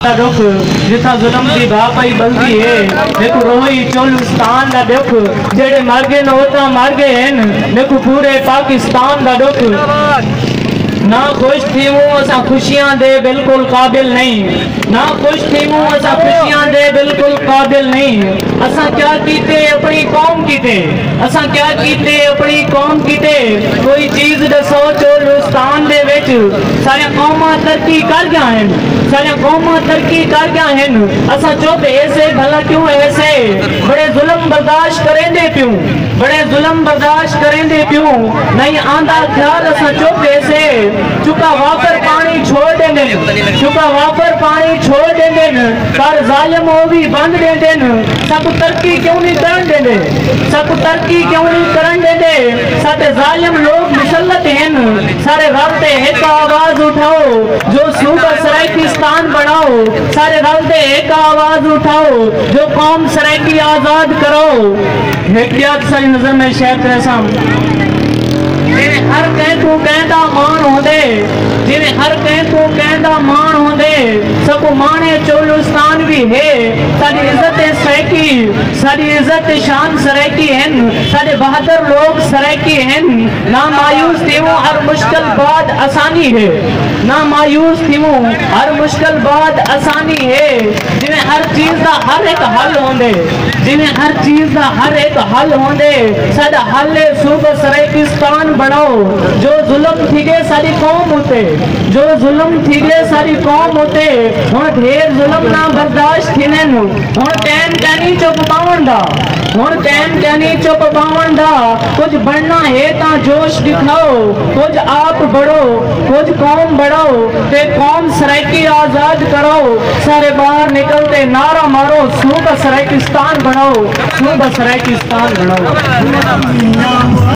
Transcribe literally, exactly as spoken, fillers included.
दुख जिथा जुल्म की बापाई बलदी है देखो रोही चोलिस्तान दा दुख जेड़े मर गए न उतना मर गए हैं देखो पूरे पाकिस्तान दा दुख ना खुश थी वो असा खुशियां दे बिल्कुल काबिल नहीं ना खुश थी वो असा खुशियां दे बिल्कुल काबिल नहीं असा क्या कीते अपनी कौम कीते असा क्या कीते अपनी कौम कीते कोई चीज दसो चोलिस्तान दे विच सारे कौमां तरक्की कर गया हैं सारे कौमां तरक्की कर गया हैं असा चुप ऐसे भला क्यों ऐसे बड़े जुल्म बर्दाश्त करेंदे क्यों बड़े जुल्म बर्दाश्त करेंदे क्यों नहीं आंदा ख्याल असा चुप ऐसे चुका वापर पानी छोड़ देंगे चुका वापर पानी छोड़ देंगे पर जालिम वो भी बंद दे देन सब तरक्की क्यों नहीं करन देंगे सब तरक्की क्यों नहीं करन देंगे सारे जालिम लोग मुसल्लत हैं सारे रलते एक आवाज उठाओ जो सूबा सराइकिस्तान बनाओ सारे रलते एक आवाज उठाओ जो कौम सराइकी आजाद करो हेकियात सारी नजर में शेख रहसाम जिन्हें हर कह को कहता मान होंदे जिन्हें हर कह को कहता मान होंदे सबको माने चोलिस्तान भी है सारी इज्जत सराइकी सारी इज्जत शान सराइकी हैं सारे बहादुर लोग सराइकी हैं ना मायूस थी वो हर मुश्किल बाद आसानी है ना मायूस थी वो हर मुश्किल बाद आसानी है जिन्हें हर चीज का हर एक हल होंदे जिन्हें हर चीज का हर एक हल होंदे साडा हल है सूबा सराइकिस्तान बनाओ जो जुल्म थी गए सारी कौम होते जो जुल्म थी गए सारी कौम होते हुण ढेर जुल्म ना बर्दाश्त थिने नु हुण टाइम कहनी चुप पावन दा हुण टाइम कहनी चुप पावन दा कुछ बनना है ता जोश दिखाओ कुछ आप बढ़ो कुछ कौम बढ़ाओ ते कौम सराइकी आजाद करो सारे बाहर निकलते नारा मारो सूबा सराइकिस्तान बनाओ सूबा सराइकिस्तान बनाओ।